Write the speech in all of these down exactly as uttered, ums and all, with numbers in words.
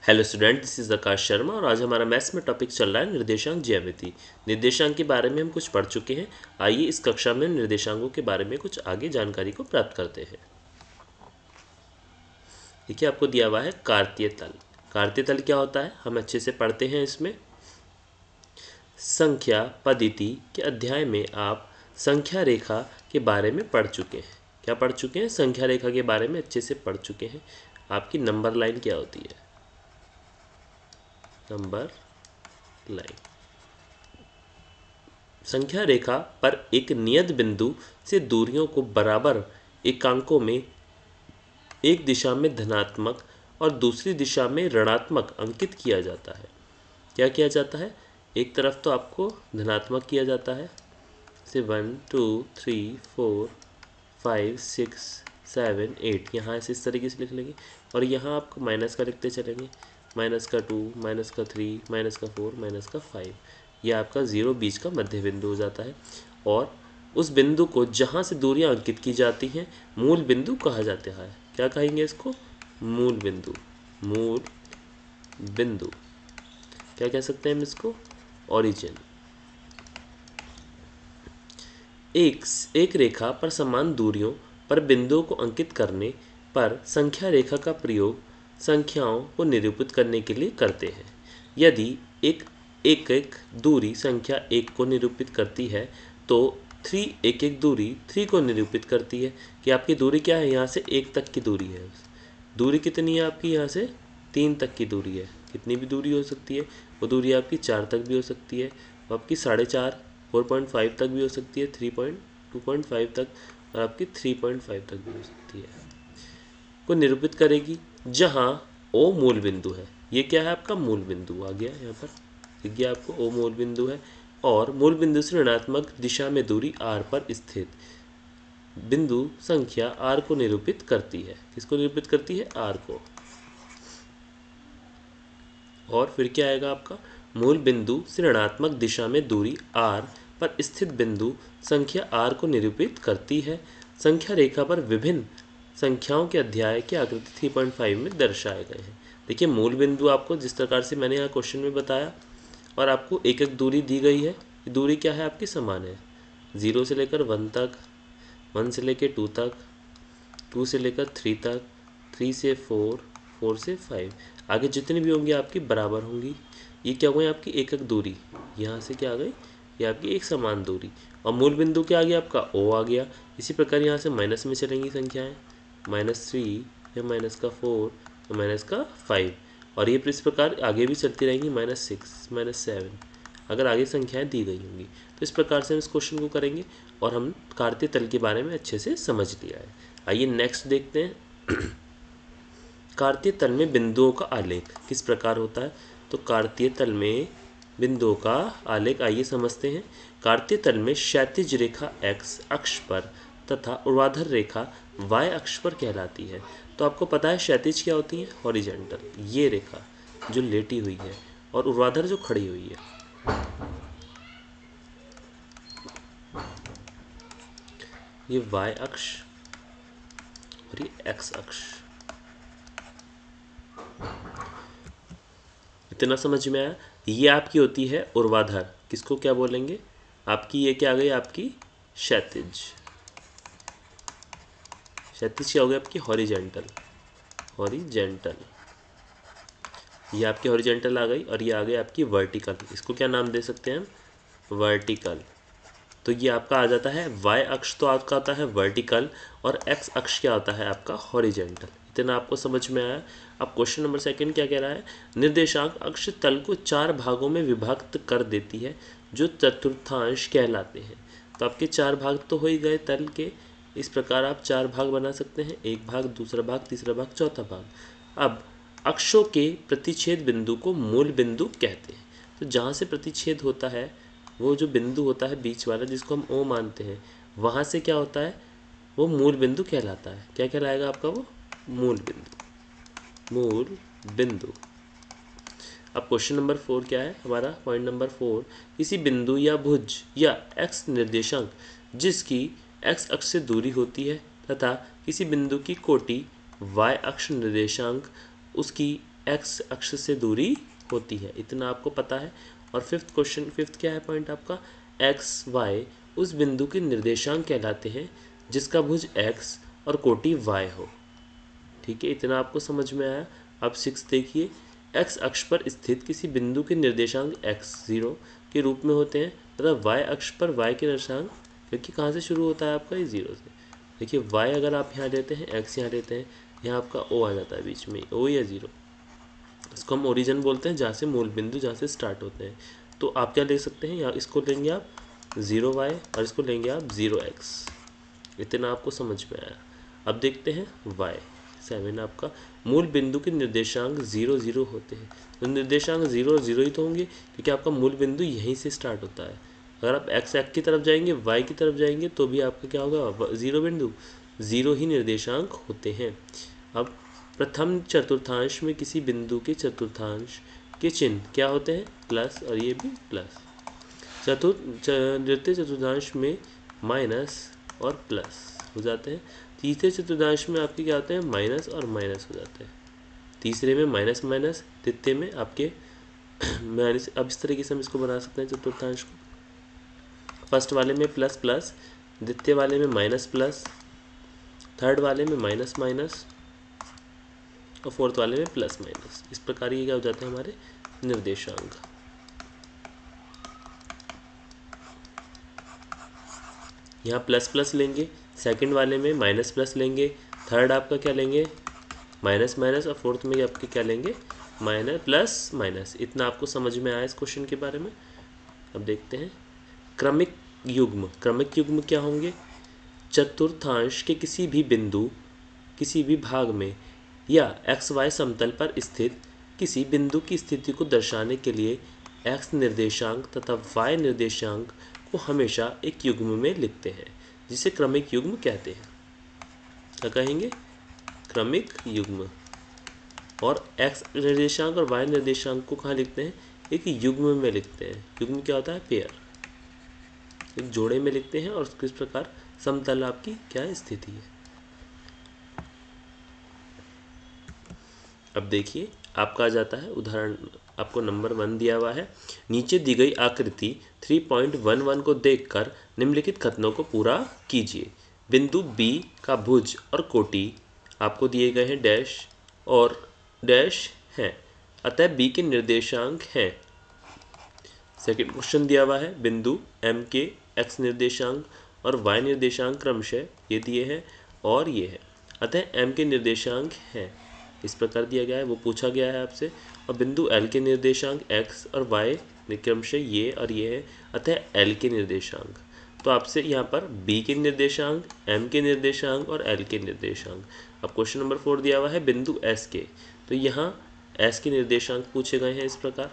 Hello student, this is Akash Sharma और आज हमारा मैथ्स में टॉपिक चल रहा है निर्देशांक ज्यामिति। निर्देशांक के बारे में हम कुछ पढ़ चुके हैं। आइए इस कक्षा में निर्देशांकों के बारे में कुछ आगे जानकारी को प्राप्त करते हैं। देखिए, आपको दिया हुआ है कार्तीय तल। कार्तीय तल क्या होता है हम अच्छे से पढ़ते हैं। इसमें संख्या पद्धति के अध्याय में आप संख्या रेखा के बारे में पढ़ चुके हैं। क्या पढ़ चुके हैं? संख्या रेखा के बारे में अच्छे से पढ़ चुके हैं। आपकी नंबर लाइन क्या होती है? नंबर लाइन संख्या रेखा पर एक नियत बिंदु से दूरियों को बराबर एकांकों में एक दिशा में धनात्मक और दूसरी दिशा में ऋणात्मक अंकित किया जाता है। क्या किया जाता है? एक तरफ तो आपको धनात्मक किया जाता है, से one two three four five six seven eight, यहाँ ऐसे इस तरीके से लिख लेंगे और यहाँ आपको माइनस का लिखते चलेंगे। माइनस का टू, माइनस का थ्री, माइनस का फोर, माइनस का फाइव। यह आपका ज़ीरो बीच का मध्य बिंदु हो जाता है और उस बिंदु को जहाँ से दूरियां अंकित की जाती हैं मूल बिंदु कहा जाता है। क्या कहेंगे इसको? मूल बिंदु। मूल बिंदु क्या कह सकते हैं हम इसको? ओरिजिन। एक एक रेखा पर समान दूरियों पर बिंदुओं को अंकित करने पर संख्या रेखा का प्रयोग संख्याओं को निरूपित करने के लिए करते हैं। यदि एक एक एक दूरी संख्या एक को निरूपित करती है तो थ्री एक एक दूरी थ्री को निरूपित करती है। कि आपकी दूरी क्या है? यहाँ से एक तक की दूरी है। दूरी कितनी है आपकी? यहाँ से तीन तक की दूरी है। कितनी भी दूरी हो सकती है, वो दूरी आपकी चार तक भी हो सकती है, वो आपकी साढ़े चार फोर पॉइंट फाइव तक भी हो सकती है, three point two point five तक और आपकी थ्री पॉइंट फाइव तक भी हो सकती है। को निरूपित करेगी जहाँ ओ मूल बिंदु है। ये क्या है? आपका मूल बिंदु आ गया यहाँ पर, दिख गया आपको। ओ मूल बिंदु है और मूल बिंदु से ऋणात्मक दिशा में दूरी आर पर स्थित बिंदु संख्या आर को निरूपित करती है। किसको निरूपित करती है? आर को। और फिर क्या आएगा आपका? मूल बिंदु से ऋणात्मक दिशा में दूरी आर पर स्थित बिंदु संख्या आर को निरूपित करती है। संख्या रेखा पर विभिन्न संख्याओं के अध्याय के आकृति थ्री पॉइंट फाइव में दर्शाए गए हैं। देखिए, मूल बिंदु आपको जिस प्रकार से मैंने यहाँ क्वेश्चन में बताया और आपको एक एक दूरी दी गई है। दूरी क्या है आपकी? समान है। ज़ीरो से लेकर वन तक, वन से लेकर टू तक, टू से लेकर थ्री तक, थ्री से फोर, फोर से फाइव, आगे जितनी भी होंगी आपकी बराबर होंगी। ये क्या हुई? आपकी एक एक दूरी। यहाँ से क्या आ गई? ये आपकी एक समान दूरी। और मूल बिंदु क्या आ गया आपका? ओ आ गया। इसी प्रकार यहाँ से माइनस में चलेंगी संख्याएं, माइनस थ्री या माइनस का फोर या माइनस का फाइव, और ये इस प्रकार आगे भी चलती रहेंगी, माइनस सिक्स, माइनस सेवन, अगर आगे संख्याएं दी गई होंगी। तो इस प्रकार से हम इस क्वेश्चन को करेंगे और हम कार्तीय तल के बारे में अच्छे से समझ लिया है। आइए नेक्स्ट देखते हैं। कार्तीय तल में बिंदुओं का आलेख किस प्रकार होता है? तो कार्तीय तल में बिंदुओं का आलेख आइए समझते हैं। कार्तीय तल में क्षैतिज रेखा एक्स अक्ष पर तथा ऊर्ध्वाधर रेखा वाई अक्ष पर कहलाती है। तो आपको पता है क्षैतिज क्या होती है? हॉरिजॉन्टल, ये रेखा जो लेटी हुई है, और ऊर्ध्वाधर जो खड़ी हुई है। ये वाई अक्ष और ये एक्स अक्ष। इतना समझ में आया? ये आपकी होती है ऊर्ध्वाधर। किसको क्या बोलेंगे? आपकी ये क्या आ गई? आपकी क्षैतिज। क्षैतिज क्या हो गई आपकी? हॉरिजॉन्टल। हॉरिजॉन्टल ये आपकी हॉरिजॉन्टल आ गई और ये आ गई आपकी वर्टिकल। इसको क्या नाम दे सकते हैं हम? वर्टिकल। तो ये आपका आ जाता है वाई अक्ष तो आपका आता है वर्टिकल और एक्स अक्ष क्या होता है आपका? हॉरिजॉन्टल। इतना आपको समझ में आया? अब क्वेश्चन नंबर सेकंड क्या कह रहा है? निर्देशांक अक्ष तल को चार भागों में विभक्त कर देती है जो चतुर्थांश कहलाते हैं। तो आपके चार भाग तो हो ही गए तल के। इस प्रकार आप चार भाग बना सकते हैं, एक भाग, दूसरा भाग, तीसरा भाग, चौथा भाग। अब अक्षों के प्रतिच्छेद बिंदु को मूल बिंदु कहते हैं। तो जहाँ से प्रतिच्छेद होता है, वो जो बिंदु होता है बीच वाला जिसको हम ओ मानते हैं, वहाँ से क्या होता है? वो मूल बिंदु कहलाता है। क्या कहलाएगा आपका? वो मूल बिंदु। मूल बिंदु। अब क्वेश्चन नंबर फोर क्या है हमारा? पॉइंट नंबर फोर, किसी बिंदु या भुज या एक्स निर्देशांक जिसकी एक्स अक्ष से दूरी होती है तथा किसी बिंदु की कोटि वाई अक्ष निर्देशांक उसकी एक्स अक्ष से दूरी होती है, इतना आपको पता है। और फिफ्थ क्वेश्चन, फिफ्थ क्या है पॉइंट आपका, एक्स वाई उस बिंदु के निर्देशांक कहलाते हैं जिसका भुज x और कोटि y हो। ठीक है, इतना आपको समझ में आया। अब सिक्स देखिए, x अक्ष पर स्थित किसी बिंदु के निर्देशांक x जीरो के रूप में होते हैं तथा y अक्ष पर y के निर्देशांक, क्योंकि कहाँ से शुरू होता है आपका, ये जीरो से। देखिए y अगर आप यहाँ लेते हैं, x यहाँ लेते हैं, यहाँ आपका o आ जाता है बीच में, o या जीरो, इसको हम ओरिजिन बोलते हैं, जहाँ से मूल बिंदु जहाँ से स्टार्ट होते हैं। तो आप क्या ले सकते हैं, या इसको लेंगे आप ज़ीरो वाई और इसको लेंगे आप ज़ीरो एक्स। इतना आपको समझ में आया। अब देखते हैं y सेवन, आपका मूल बिंदु के निर्देशांक जीरो जीरो होते हैं। तो निर्देशांक जीरो और जीरो ही तो होंगे, क्योंकि आपका मूल बिंदु यहीं से स्टार्ट होता है। अगर आप x एक्स की तरफ जाएंगे, y की तरफ जाएंगे, तो भी आपका क्या होगा, जीरो बिंदु, जीरो ही निर्देशांक होते हैं। अब प्रथम चतुर्थांश में किसी बिंदु के चतुर्थांश के चिन्ह क्या होते हैं, प्लस, और ये भी प्लस। चतुर्थ द्वितीय चतुर्थांश में माइनस और प्लस हो जाते हैं। तीसरे चतुर्थांश में आपके क्या होते हैं, माइनस और माइनस हो जाते हैं। तीसरे में माइनस माइनस, द्वितीय में आपके माइनस। अब इस तरीके से हम इसको बना सकते हैं चतुर्थांश को। फर्स्ट वाले में प्लस प्लस, द्वितीय वाले में माइनस प्लस, थर्ड वाले में माइनस माइनस, और फोर्थ वाले में प्लस माइनस। इस प्रकार ये क्या हो जाते हैं हमारे निर्देशांक। यहाँ प्लस प्लस लेंगे, सेकंड वाले में माइनस प्लस लेंगे, थर्ड आपका क्या लेंगे, माइनस माइनस, और फोर्थ में आपके क्या लेंगे, माइनस प्लस माइनस। इतना आपको समझ में आया इस क्वेश्चन के बारे में। अब देखते हैं क्रमिक युग्म। क्रमिक युग्म क्या होंगे, चतुर्थांश के किसी भी बिंदु, किसी भी भाग में या एक्स वाई समतल पर स्थित किसी बिंदु की स्थिति को दर्शाने के लिए एक्स निर्देशांक तथा वाई निर्देशांक को हमेशा एक युग्म में लिखते हैं, जिसे क्रमिक युग्म कहते हैं। क्या कहेंगे, क्रमिक युग्म। और एक्स निर्देशांक और वाई निर्देशांक को कहाँ लिखते हैं, एक युग्म में लिखते हैं। युग्म क्या होता है, पेयर, एक जोड़े में लिखते हैं। और किस प्रकार समतल आपकी क्या स्थिति है। अब देखिए आपका आ जाता है उदाहरण, आपको नंबर वन दिया हुआ है। नीचे दी गई आकृति थ्री पॉइंट वन वन को देखकर निम्नलिखित कथनों को पूरा कीजिए। बिंदु बी का भुज और कोटि आपको दिए गए हैं डैश और डैश हैं, अतः बी के निर्देशांक हैं। सेकंड क्वेश्चन दिया हुआ है, बिंदु एम के एक्स निर्देशांक और वाई निर्देशांक क्रमशः ये दिए हैं और ये है, अतः एम के निर्देशांक हैं। इस प्रकार दिया गया है, वो पूछा गया है आपसे। और बिंदु एल के निर्देशांक x और y क्रमशः ये और ये है, अतः l के निर्देशांक। तो आपसे यहाँ पर b के निर्देशांक, m के निर्देशांक और l के निर्देशांक। अब क्वेश्चन नंबर फोर दिया हुआ है बिंदु s के, तो यहाँ s के निर्देशांक पूछे गए हैं इस प्रकार,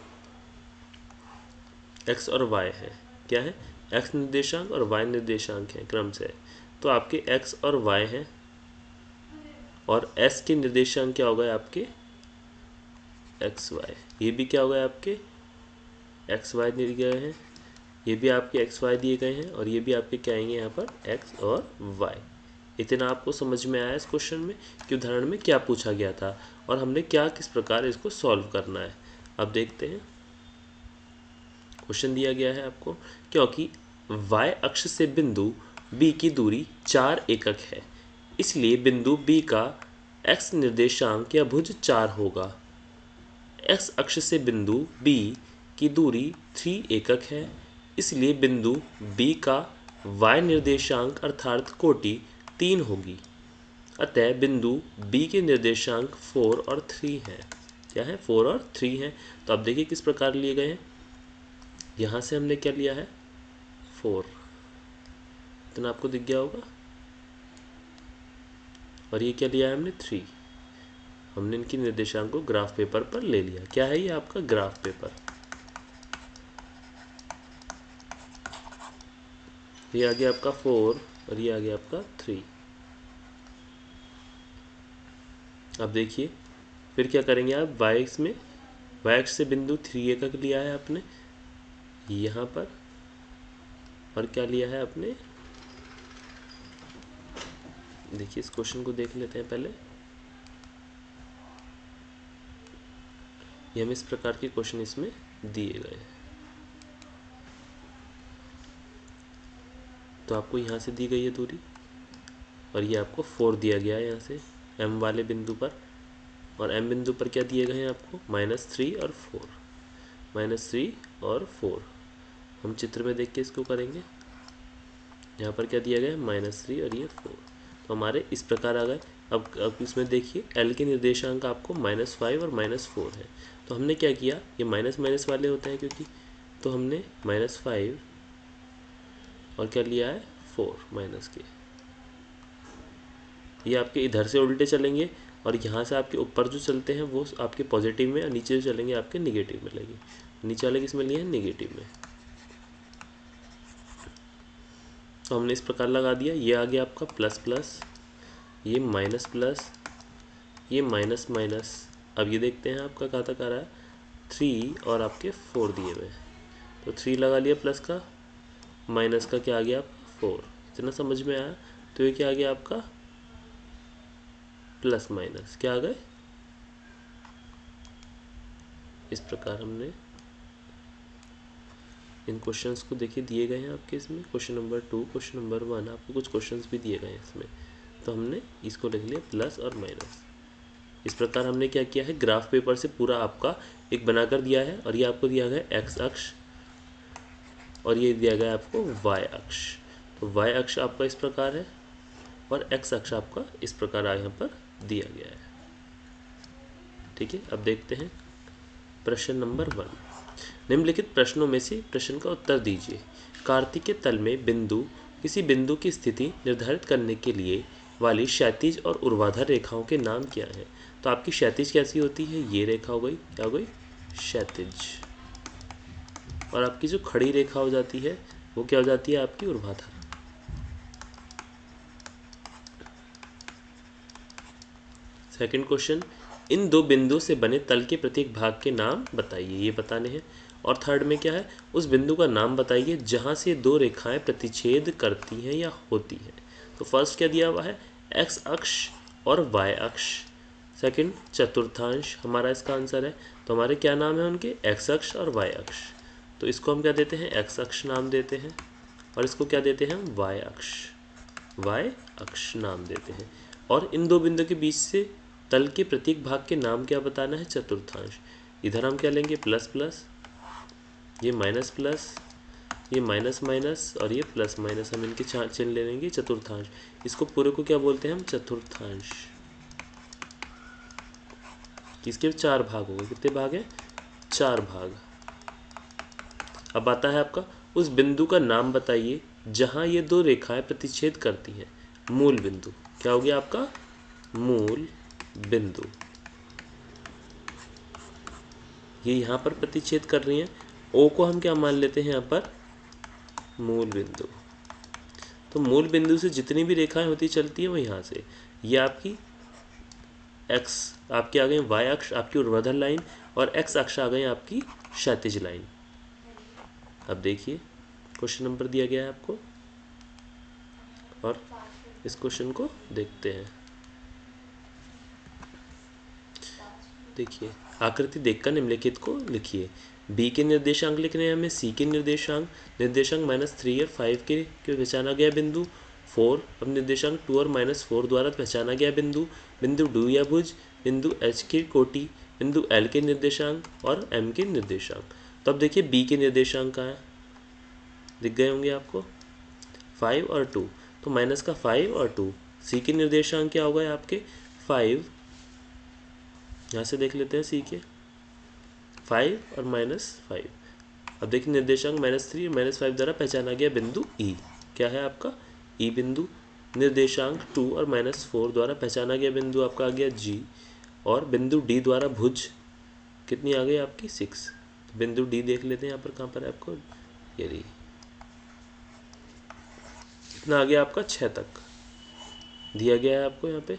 x और y है, क्या है, x निर्देशांक और y निर्देशांक है क्रम से। तो आपके x और y हैं, और s के निर्देशांक क्या हो गए आपके एक्स वाई। ये भी क्या हो गए आपके एक्स वाई दिए गए हैं, ये भी आपके एक्स वाई दिए गए हैं, और ये भी आपके क्या आएंगे यहाँ पर एक्स और वाई। इतना आपको समझ में आया इस क्वेश्चन में कि उदाहरण में क्या पूछा गया था और हमने क्या किस प्रकार इसको सॉल्व करना है। अब देखते हैं क्वेश्चन दिया गया है आपको, क्योंकि y अक्ष से बिंदु B की दूरी चार एकक है, इसलिए बिंदु B का x निर्देशांक या भुज चार होगा। x अक्ष से बिंदु B की दूरी तीन एकक है, इसलिए बिंदु B का y निर्देशांक अर्थात कोटि तीन होगी। अतः बिंदु B के निर्देशांक फोर और थ्री हैं। क्या है, फोर और थ्री हैं। तो अब देखिए किस प्रकार लिए गए हैं। यहाँ से हमने क्या लिया है, फोर, इतना आपको दिख गया होगा। और ये क्या लिया है हमने, थ्री। हमने इनकी निर्देशांक को ग्राफ पेपर पर ले लिया। क्या है ये आपका ग्राफ पेपर। ये आ गया आपका फोर और ये आ गया आपका थ्री। अब देखिए फिर क्या करेंगे आप, वाई एक्स में, वाई एक्स से बिंदु थ्री एकक लिया है आपने यहाँ पर, और क्या लिया है आपने, देखिए इस क्वेश्चन को देख लेते हैं पहले। ये हमें इस प्रकार के क्वेश्चन इसमें दिए गए हैं। तो आपको यहाँ से दी गई है दूरी और ये आपको फोर दिया गया है यहाँ से एम वाले बिंदु पर, और एम बिंदु पर क्या दिए गए हैं आपको माइनस थ्री और फोर, माइनस थ्री और फोर। हम चित्र में देख के इसको करेंगे। यहाँ पर क्या दिया गया है माइनस थ्री और ये फोर, तो हमारे इस प्रकार आ गए। अब अब इसमें देखिए एल के निर्देशांक आपको माइनस फाइव और माइनस फोर है, तो हमने क्या किया, ये माइनस माइनस वाले होते हैं क्योंकि, तो हमने माइनस फाइव और क्या लिया है फोर माइनस के, ये आपके इधर से उल्टे चलेंगे और यहाँ से आपके ऊपर जो चलते हैं वो आपके पॉजिटिव में, और नीचे जो चलेंगे आपके निगेटिव में लगेंगे। नीचे वाले किस में लिए हैं निगेटिव में, तो हमने इस प्रकार लगा दिया। ये आ गया आपका प्लस प्लस, ये माइनस प्लस, ये माइनस माइनस। अब ये देखते हैं आपका कहाँ तक आ रहा है, थ्री और आपके फोर दिए हुए, तो थ्री लगा लिया प्लस का, माइनस का क्या आ गया फोर। इतना समझ में आया, तो ये क्या आ गया आपका प्लस माइनस क्या आ गए। इस प्रकार हमने इन क्वेश्चंस को देखिए दिए गए हैं आपके इसमें, question number two, question number one, आपको कुछ क्वेश्चंस भी दिए गए हैं इसमें, तो हमने इसको लिख लिया प्लस और माइनस। इस प्रकार हमने क्या किया है, ग्राफ पेपर से पूरा आपका एक बनाकर दिया है, और ये आपको दिया गया एक्स अक्ष और ये दिया गया आपको वाई अक्ष। तो वाई अक्ष आपका इस प्रकार है और एक्स अक्ष आपका इस प्रकार यहाँ पर दिया गया है। ठीक है, अब देखते हैं प्रश्न नंबर वन। निम्नलिखित प्रश्नों में से प्रश्न का उत्तर दीजिए। कार्तिकीय तल में बिंदु किसी बिंदु की स्थिति निर्धारित करने के लिए वाली क्षैतिज और ऊर्ध्वाधर रेखाओं के नाम क्या हैं। तो आपकी क्षैतिज कैसी होती है, ये रेखा हो गई, क्या हो गई क्षैतिज, और आपकी जो खड़ी रेखा हो जाती है वो क्या हो जाती है आपकी ऊर्ध्वाधर। सेकंड क्वेश्चन, इन दो बिंदु से बने तल के प्रत्येक भाग के नाम बताइए, ये बताने हैं। और थर्ड में क्या है, उस बिंदु का नाम बताइए जहां से दो रेखाएं प्रतिच्छेद करती हैं या होती हैं। तो फर्स्ट क्या दिया हुआ है, एक्स अक्ष और वाई अक्ष। सेकंड चतुर्थांश हमारा इसका आंसर है, तो हमारे क्या नाम है उनके, एक्स अक्ष और वाई अक्ष। तो इसको हम क्या देते हैं, एक्स अक्ष नाम देते हैं, और इसको क्या देते हैं हम वाई अक्ष, वाई अक्ष नाम देते हैं। और इन दो बिंदु के बीच से तल के प्रत्येक भाग के नाम क्या बताना है, चतुर्थांश। इधर हम क्या लेंगे प्लस प्लस, ये माइनस प्लस, ये माइनस माइनस, और ये प्लस माइनस, हम इनके चिन्ह ले लेंगे चतुर्थांश। इसको पूरे को क्या बोलते हैं हम, चतुर्थांश। इसके चार भाग हो गए, कितने भाग हैं, चार भाग। अब आता है आपका, उस बिंदु का नाम बताइए जहां ये दो रेखाएं प्रतिच्छेद करती हैं। मूल बिंदु क्या हो गया आपका, मूल बिंदु, ये यहाँ पर प्रतिच्छेद कर रही हैं। ओ को हम क्या मान लेते हैं यहाँ पर, मूल बिंदु। तो मूल बिंदु से जितनी भी रेखाएं होती चलती हैं वो यहाँ से, ये आपकी एक्स आपकी आ गई वाई अक्ष आपकी ऊर्ध्वाधर लाइन, और एक्स अक्ष आ गई आपकी क्षैतिज लाइन। अब देखिए क्वेश्चन नंबर दिया गया है आपको, और इस क्वेश्चन को देखते हैं। देखिए आकृति देखकर निम्नलिखित को लिखिए। बी के निर्देशांक लिखने हैं हमें, सी के निर्देशांक, निर्देशांक माइनस थ्री और फाइव के के पहचाना गया बिंदु, फोर अब निर्देशांक टू और माइनस फोर द्वारा पहचाना गया बिंदु, बिंदु डी या भुज, बिंदु एच की कोटि, बिंदु एल के निर्देशांक और एम के निर्देशांक। तो अब देखिए बी के निर्देशांक कहाँ है, दिख गए होंगे आपको, फाइव और टू, तो माइनस का फाइव और टू। सी के निर्देशांक क्या होगा आपके, फाइव, यहाँ से देख लेते हैं सी के, फाइव और माइनस फाइव। अब देखिए निर्देशांक माइनस थ्री और माइनस फाइव द्वारा पहचाना गया बिंदु ई, क्या है आपका ई बिंदु। निर्देशांक टू और माइनस फोर द्वारा पहचाना गया बिंदु आपका आ गया जी, और बिंदु डी द्वारा भुज कितनी आ गई आपकी सिक्स। तो बिंदु डी देख लेते हैं यहाँ पर, कहाँ पर है आपको, ये रही, कितना आ गया आपका छः तक दिया गया है आपको यहाँ पे।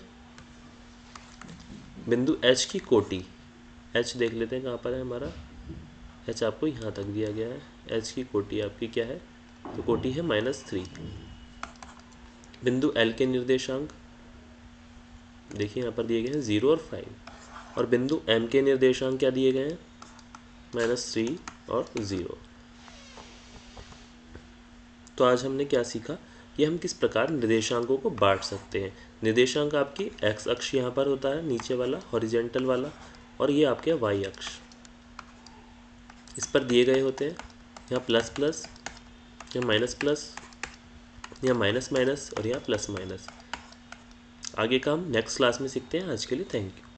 बिंदु एच की कोटि, एच देख लेते हैं कहाँ पर है हमारा, एच आपको यहाँ तक दिया गया है, एच की कोटि आपकी क्या है, तो कोटि है माइनस थ्री। बिंदु एल के निर्देशांक देखिए यहाँ पर दिए गए हैं जीरो और फाइव, और बिंदु M के निर्देशांक क्या दिए गए हैं, माइनस थ्री और ज़ीरो। तो आज हमने क्या सीखा कि हम किस प्रकार निर्देशांकों को बांट सकते हैं। निर्देशांक आपकी एक्स अक्ष यहाँ पर होता है, नीचे वाला हॉरिजेंटल वाला, और ये आपके वाई अक्ष इस पर दिए गए होते हैं। यहाँ प्लस प्लस, यहाँ माइनस प्लस, यहाँ माइनस माइनस और यहाँ प्लस माइनस। आगे का हम नेक्स्ट क्लास में सीखते हैं। आज के लिए थैंक यू।